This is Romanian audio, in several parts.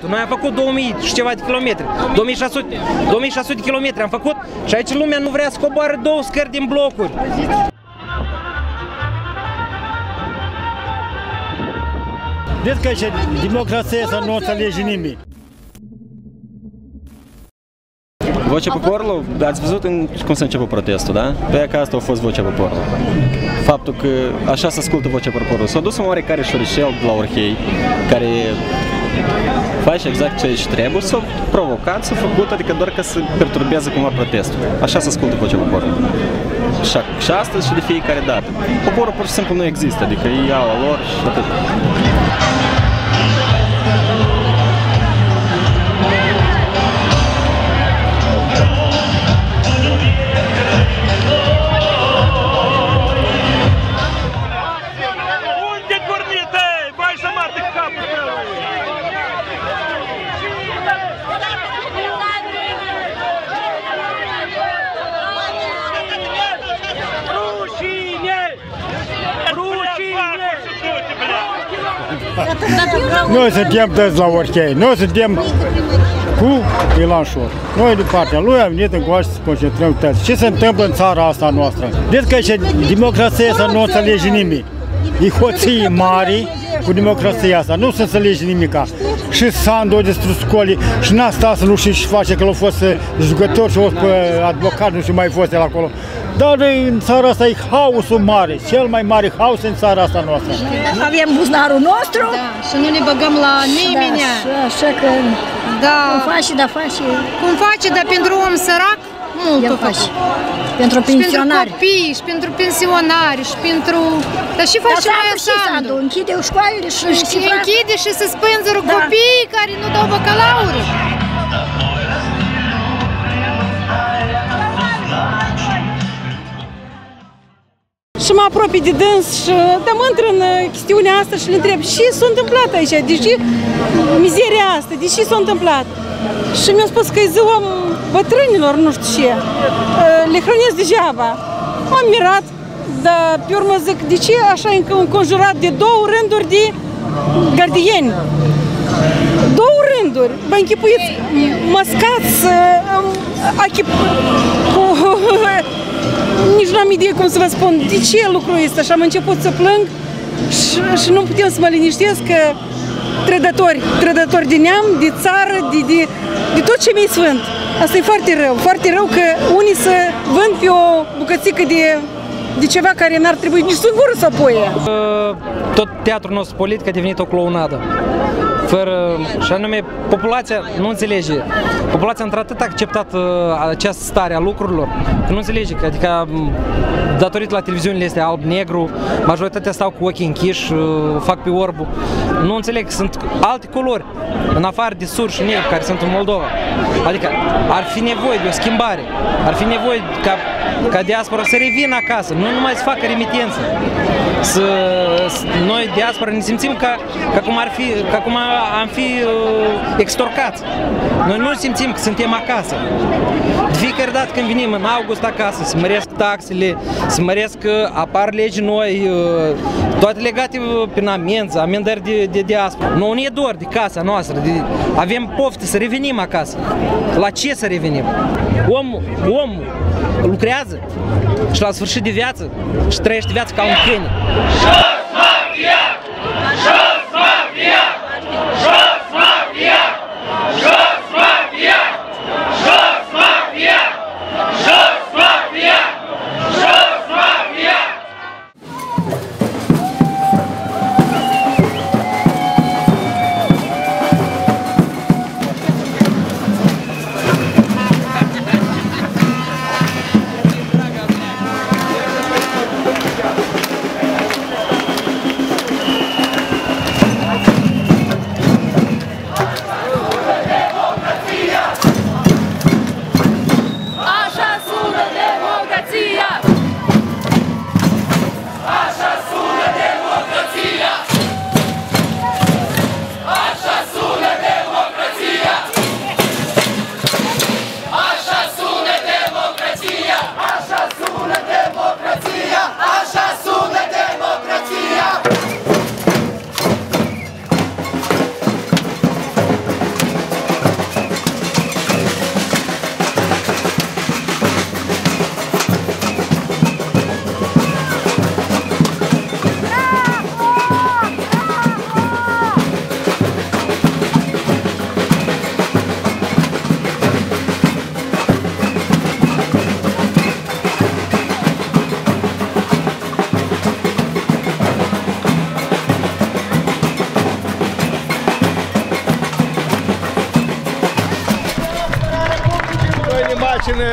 proiectul. Noi am făcut 2000 și ceva de kilometri, 2600 de kilometri am făcut și aici lumea nu vrea să coboare 2 scări din blocuri. Vedeți că aici democrația să nu înțelege nimic. Vocea poporului, ați văzut cum s-a început protestul, da? Pe că asta a fost vocea poporului. Faptul că așa se ascultă vocea poporului. S-a dus un oarecare șoricel de la Orhei, care face exact ce trebuie, s-a provocat, s-a făcut, adică doar ca să perturbeze cumva protestul. Așa se ascultă vocea poporului. Și astăzi și de fiecare dată. Poporul pur și simplu nu există, adică ei au a lor și atât. Noi suntem toți la Orhei, noi suntem cu Ilanșor. Noi din partea lui am venit încoace să concentrăm toți. Ce se întâmplă în țara asta noastră? Vedeți că aici democrația asta nu înțelege nimic. E hoții mari cu democrația asta, nu se înțelege nimica. Și Sandu a distrus școlii și n-a stat să nu știu ce face, că l-a fost jucător și a fost advocat, nu știu mai fost el acolo. Dar în țara asta e haosul mare, cel mai mare haos în țara asta noastră. Avem buzunarul nostru. Da, și nu ne băgăm la nimeni. Așa că cum face, da face. Cum face, dar pentru om sărac, mult face. Pentru pensionari. Și pentru copii, și pentru pensionari, și pentru... Dar și face mai Sandu. Închide școalele și închide și se spânzără copiii care nu dau bacalauri. Și mă apropii de dâns și mă intră în chestiunea asta și le întreb ce s-a întâmplat aici, de ce mizeria asta, de ce s-a întâmplat? Și mi-a spus că e ziua bătrânilor, nu știu ce, le hrănesc degeaba. M-am mirat, dar pe urmă zic, de ce așa înconjurat de 2 rânduri de gardieni? 2 rânduri, vă închipuiți, măscați, nici nu am idee cum să vă spun de ce lucrul este și am început să plâng și nu putem să mă liniștesc că trădători de neam, de țară, de tot ce mi-e sfânt. Asta e foarte rău că unii să vând pe o bucățică de ceva care n-ar trebui nici singur să apoie. Tot teatrul nostru politic a devenit o clounadă. Și anume, populația nu înțelege. Populația într-atât a acceptat această stare a lucrurilor, că nu înțelege, că, adică datorită la televiziunile este alb-negru, majoritatea stau cu ochii închiși, fac pe orbul. Nu înțeleg că sunt alte culori, în afară de sur și negru, care sunt în Moldova. Adică ar fi nevoie de o schimbare, ar fi nevoie ca diaspora să revină acasă, nu numai să facă remitență. Noi, diaspora, ne simțim ca cum am fi extorcați. Noi nu simțim că suntem acasă. De fiecare dată când venim în august acasă, se măresc taxele, se măresc, apar legi noi, toate legate prin amenzi, amendări de diaspora. Nu ne e dor de casa noastră, avem poftă să revenim acasă. La ce să revenim? Omul lucrează și la sfârșit de viață și trăiește viața ca un câine. imagină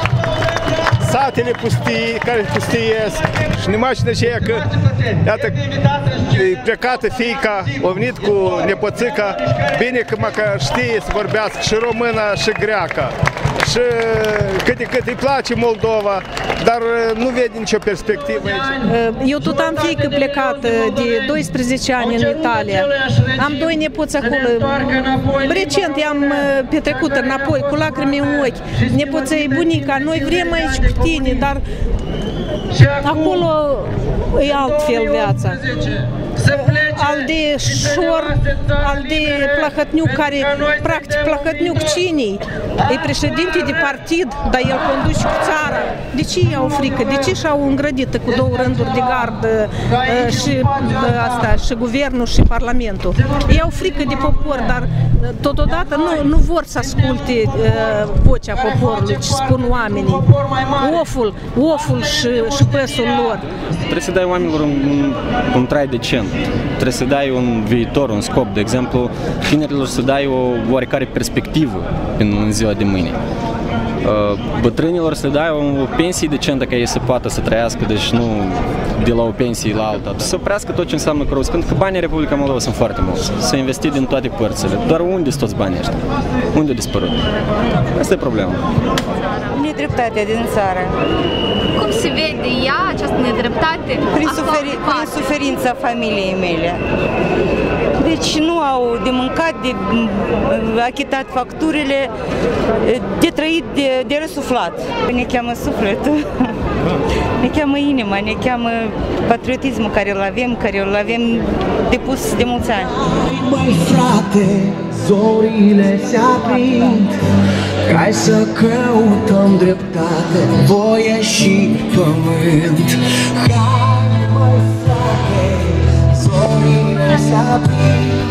satele pustii, care pustiesc și ne imagină aceea că, iată, e plecată fiica, a venit cu nepoțica, bine că măcar știe să vorbească și româna și greaca. Și cât de cât îi place Moldova, dar nu vede nicio perspectivă aici. Eu tot am fiică plecată de 12 ani în Italia. Am 2 nepoți acolo. Recent i-am petrecut înapoi cu lacrimi în ochi. Nepoței, bunica, noi vrem aici cu tine, dar acolo e altfel viața. Al de șor, al de Plahătniuc, care practic Plahătniuc cine-i? E președinte de partid, dar el conduce cu țara. De ce i-au frică? De ce și-au îngrădit cu 2 rânduri de gardă și asta, și guvernul și parlamentul? Ei au frică de popor, dar totodată nu vor să asculte vocea poporului, ce spun oamenii. Oful și păsul lor. Trebuie să dai oamenilor un trai decent. Trebuie să dai un viitor, un scop. De exemplu, tinerilor să dai o oarecare perspectivă în ziua de mâine. Bătrânilor să dai o pensie decentă ca ei să poată să trăiască, deci nu de la o pensie la alta. Să oprească tot ce înseamnă corupție, pentru că banii în Republica Moldova sunt foarte mulți. Să investi din toate părțile. Doar unde sunt toți banii ăștia? Unde au dispărut? Asta e problema. Nedreptatea din țară. Cum se vede ea, această nedreptate? Prin suferința familiei mele. Deci nu au de mâncat, de achitat facturile, de trăit, de răsuflat. Ne cheamă sufletul, ne cheamă inima, ne cheamă patriotismul care îl avem depus de mulți ani. Măi frate, zorile se aprind, hai să căutăm dreptate, voie și pământ. Hai măi frate, zorile se aprind.